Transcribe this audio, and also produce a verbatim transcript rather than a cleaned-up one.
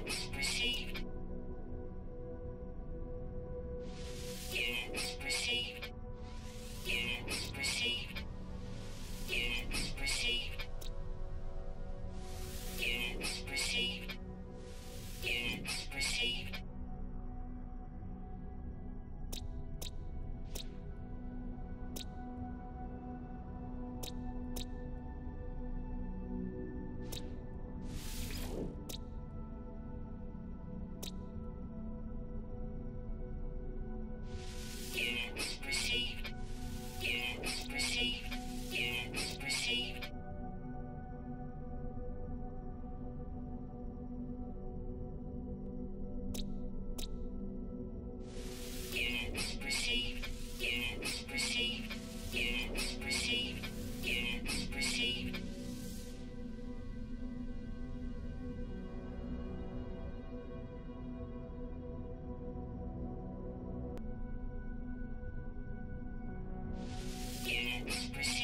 Units received. Units received. Units received. Units received. Units received. Units received. Units received. Units received. Units received. Units received. Units received. Units received. Units received. Units received.